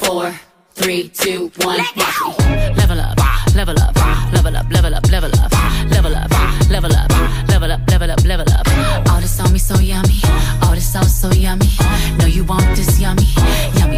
4, 3, 2, 1, watch me. Level up, level up, level up, level up, level up, level up, level up, level up, level up, level up. All this on me so yummy, all this sauce so yummy. Know you want this yummy, yummy.